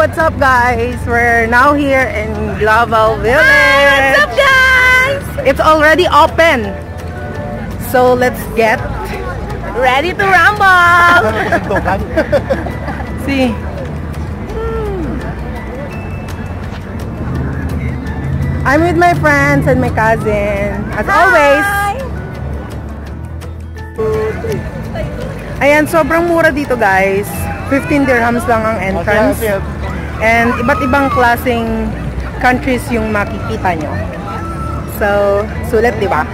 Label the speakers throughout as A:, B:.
A: what's up guys? We're now here in Gubaiba Village.
B: Hi, what's up guys?
A: It's already open. So let's get
B: ready to rumble.
A: See. I'm with my friends and my cousin. As always. Ayan, sobrang mura dito guys. 15 dirhams lang ang entrance. And iba't ibang klaseng countries yung makikita nyo. So, sulit, di ba?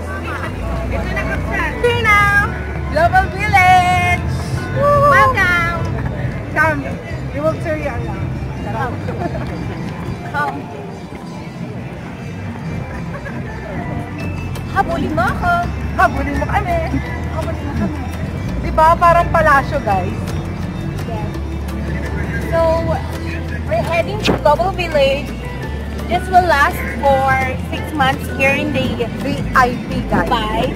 B: Here now, Global Village. Woo! Welcome.
A: Come, we will show you around.
B: Come. Habulin mo ako.
A: Habulin mo kami. Habulin mo kami. Diba? Parang palasyo, guys.
B: Yes. So, we're heading to Global Village. This will last for 6 months here in the
A: VIP, guys.
B: Dubai.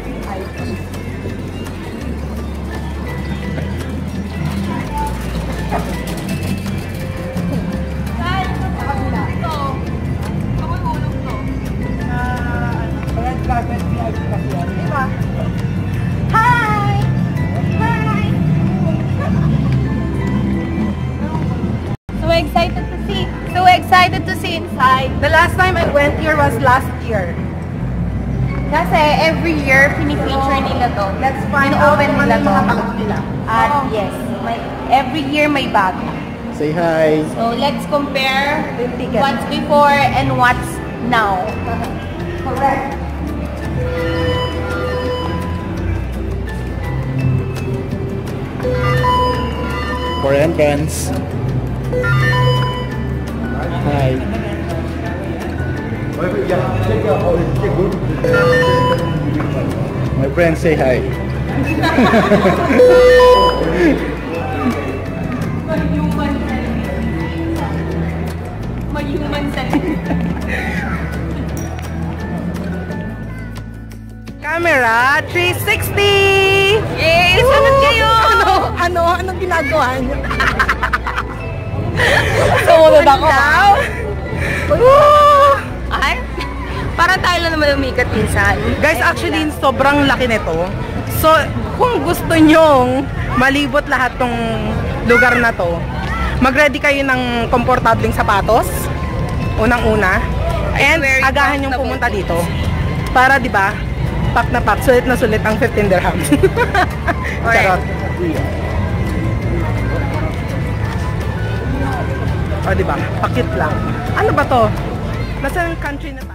B: Hi! Hi! So excited to see inside.
A: The last time I went here was last year.
B: Kasi every year pinifeature nila to.
A: Let's find
B: In-open nila to.
A: nila.
B: At yes, every year may bago.
C: Say hi.
B: So let's compare
A: The ticket.
B: what's before and what's now.
A: Correct.
C: For entrance. Hi. My friends, say hi.
B: Human selfie.
A: Camera 360!
B: Yay! Sunod kayo!
A: Anong ginagawa niyo?
B: Sumunod ako. Ay, parang tayo lang naman umikat minsan.
A: Guys, actually, sobrang laki nito. So, kung gusto nyong malibot lahat tong lugar na to, mag-ready kayo ng komportableng sapatos, unang-una, and agahan yung pumunta dito. Para, di ba, pack na pack, sulit na sulit ang 15 dirhams. Charot. O, di ba? Pakit lang. Ano ba to? Nasa country na tayo?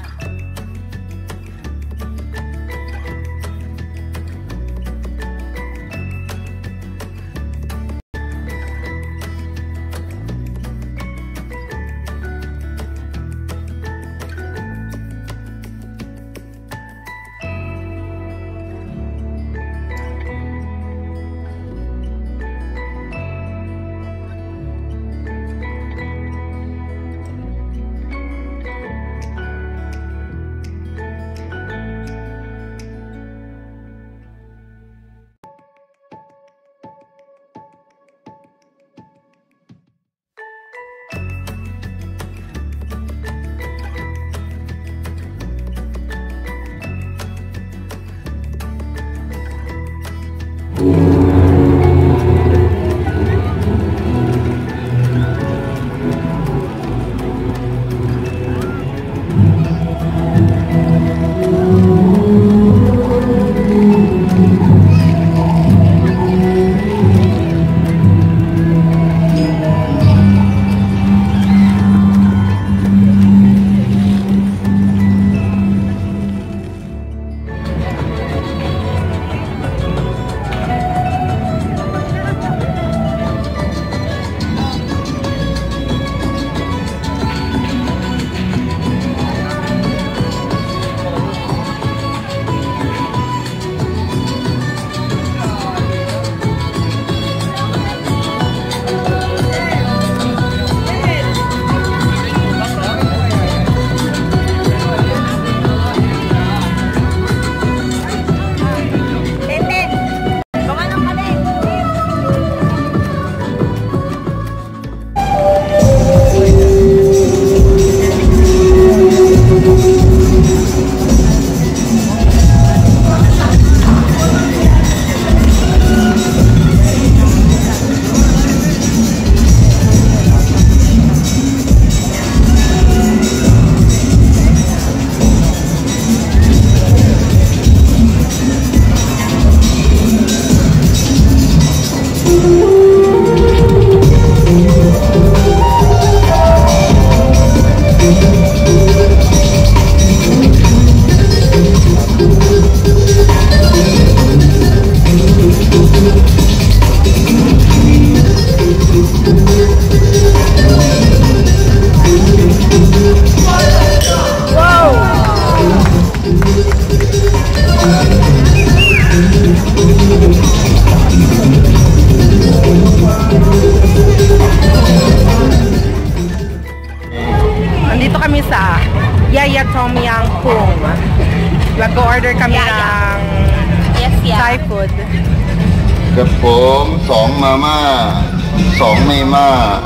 A: Nandito kami sa Yaya Tom Yang Kung. Mag-order kami ng Thai food.
D: กระผม2มาม่า2เมม่า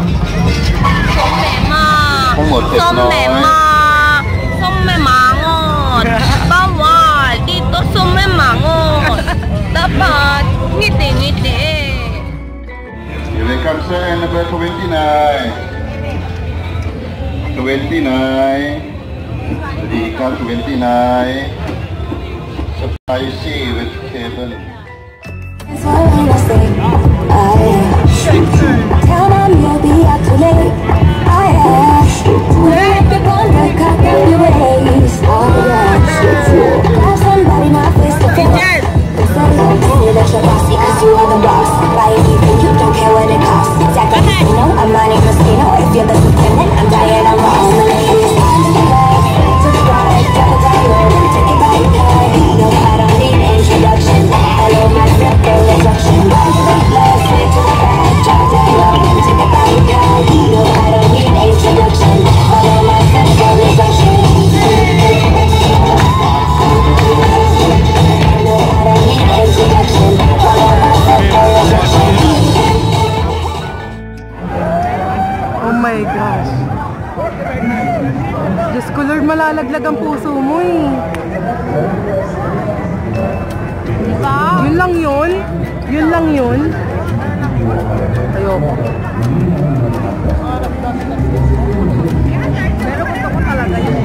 D: ทั้งหมด700
B: Mangon. Bawal. Dito sume mangon. Dapat ngiti-ngiti.
D: You will come sir number 29. Jadi come 29. Spicy vegetable.
E: Tell them you'll be up too late. Let the thunder cut down your ways. Grab somebody now face to face. They say that you're bossy 'cause you are the boss. Buy anything, you don't care what it costs. Exactly, you know I'm Monte Cristo. If you're the lieutenant, I'm Diana Ross. To the right, double diamond, take it by the head. No, I don't need introduction. Hello, myself, no instruction. Let's take to the back, drop down low, take it by the head. No, I don't need introduction. Hello, myself, no instruction. No, I don't need introduction. Hello, myself, no instruction.
A: Oh my gosh. Diyos ko Lord, malalaglag ang puso mo eh. Diba? Yun lang yun. Yun lang yun. Ayoko. Pero gusto ko talaga yun.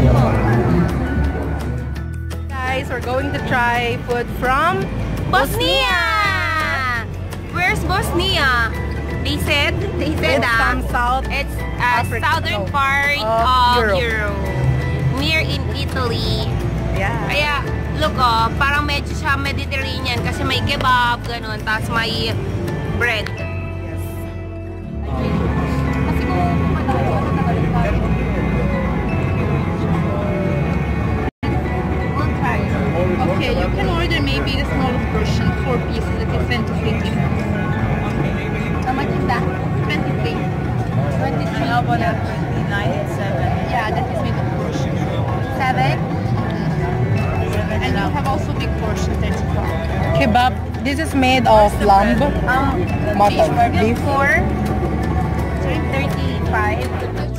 A: Guys, we're going to try food from
B: Bosnia! Where's Bosnia? They said
A: it's some South
B: it's
A: Africa,
B: southern
A: no,
B: part
A: of
B: of
A: Europe.
B: Near in Italy.
A: Yeah.
B: Kaya, look parang medyo siya Mediterranean kasi may kebab, ganun, tapos may bread.
A: Yes.
F: Okay, you can order maybe the smallest portion, 4 pieces, it is 23. How much is that? 23. 23. How about that? 29, 7. Yeah, that is middle portion. 7? And you have also big portion, 34.
A: Kebab. This is made of lamb, mutton, beef.
B: 4, 35.